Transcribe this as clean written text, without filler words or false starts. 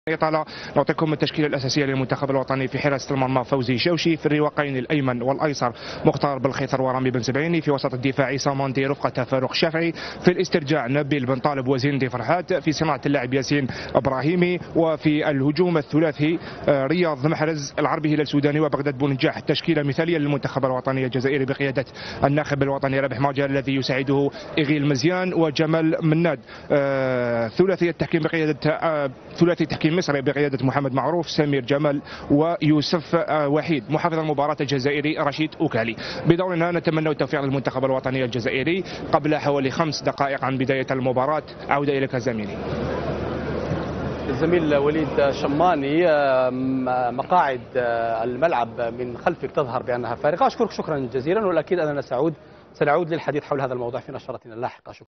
طال نعطيكم التشكيله الاساسيه للمنتخب الوطني. في حراسه المرمى فوزي شوشي، في الرواقين الايمن والايسر مختار بالخيطر ورامي بن سبعيني، في وسط الدفاع عصام ماندي رفقه فاروق الشافعي، في الاسترجاع نبيل بن طالب وزين فرحات، في صناعه اللاعب ياسين ابراهيمي، وفي الهجوم الثلاثي رياض محرز، العربي هلال السوداني، وبغداد بونجاح. تشكيله مثاليه للمنتخب الوطني الجزائري بقياده الناخب الوطني رابح ماجر الذي يساعده إغيل مزيان وجمال مناد. ثلاثي التحكيم بقياده ثلاثي تحكيم مصري بقيادة محمد معروف، سمير جمال، ويوسف وحيد. محافظ المباراة الجزائري رشيد أوكالي. بدورنا نتمنى التوفيق للمنتخب الوطني الجزائري. قبل حوالي 5 دقائق عن بداية المباراة. عودة إليك زميلي. الزميل وليد شماني، مقاعد الملعب من خلفك تظهر بأنها فارغة. أشكرك شكرا جزيلا، والأكيد أننا سنعود للحديث حول هذا الموضوع في نشرتنا اللاحقة. شكرا.